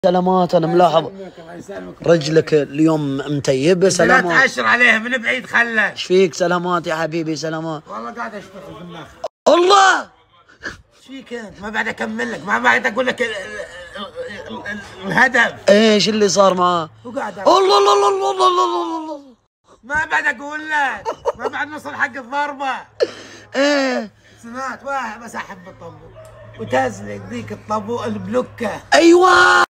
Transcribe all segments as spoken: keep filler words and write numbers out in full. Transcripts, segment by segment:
سلامات. انا ملاحظ رجلك اليوم متيبه. سلامات. لا تأشر عليها من بعيد خلك. ايش فيك؟ سلامات يا حبيبي. سلامات. والله قاعد اشتغل في النخل. الله. ايش فيك انت؟ ما بعد اكمل لك، ما بعد اقول لك الهدف. ايش اللي صار معاه؟ وقاعد الله الله الله الله الله الله الله. ما بعد اقول لك، ما بعد نوصل حق الضربه. ايه سمعت واحد بس احب الطابو وتزلق ذيك الطابو البلوكه. ايوه.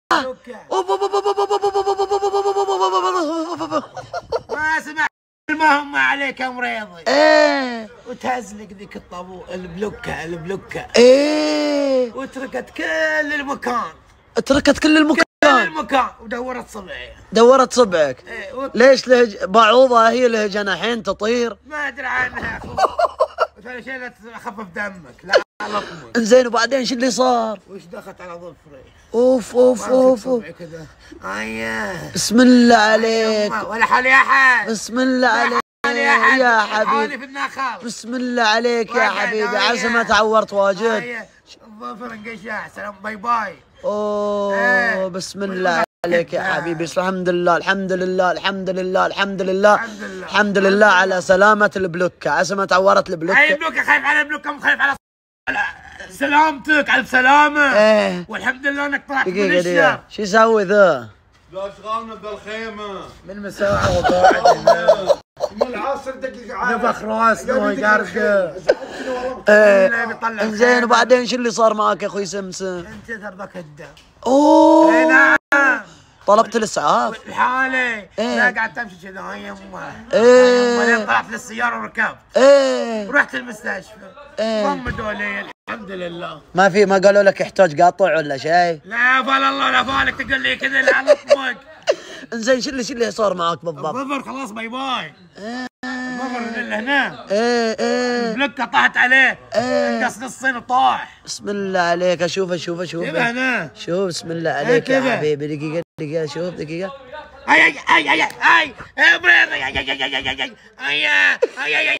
ما سمعت ما هم عليك يا مريضي. ايه. وتزلق ذيك الطابو البلوكه البلوكه. ايه. وتركت كل المكان. تركت كل المكان. كل المكان ودورت صبعي. دورت صبعك. ايه وت... ليش له بعوضه؟ هي لها جناحين تطير. ما ادري عنها يا اخوي. ثاني شيء لا تخفف دمك، لا لطمك. انزين وبعدين شو اللي صار؟ وش دخلت على ظفري؟ اوف اوف اوف اوف. كذا. اياه. بسم الله عليك. ولا حالي احد. بسم الله عليك يا حبيبي. في النخل. بسم الله عليك يا حبيبي. عسى ما تعورت واجد. الظفر انقشع. سلام باي باي. اوه بسم الله عليك يا حبيبي. الحمد لله الحمد لله الحمد لله الحمد لله الحمد لله على سلامة البلوكة. عسى ما تعورت البلوكة. اي بلوكة خايف على البلوكة مو خايف على سلامتك. على السلامة. ايه. والحمد لله انك طلعت من دقيقة الشر. دقيقة. شو يسوي ذا؟ لا اشغالنا بالخيمة من مساعة وقاعد من العصر دقيقة نفخ راسنا ويقرقر. ايه. انزين وبعدين شو اللي صار معك يا اخوي سمسم؟ انت ذربك الدم. اوه. اي نعم. طلبت الاسعاف؟ لحالي. ايه. لا قاعد تمشي كذا هاي يمه. ايه. بعدين طلعت للسيارة وركبت. ايه. ورحت المستشفى. ايه. ضمدوا لي الحمد لله. ما في ما قالوا لك يحتاج قاطع ولا شيء؟ لا فال الله لا فالك تقول لي كذا لا لطمك. انزين شو اللي شو اللي صار معك بالضبط؟ الظفر خلاص باي باي. الظفر اللي هنا. ايه ايه. البلوكة طاحت عليه. ايه. انقص نصين وطاح. بسم الله عليك. اشوف اشوف اشوف. شوفه هنا. شوف بسم الله عليك يا كذا. حبيبي. دقيقة دقيقة. شوف دقيقة. اي اي اي اي اي اي اي اي اي اي اي اي اي اي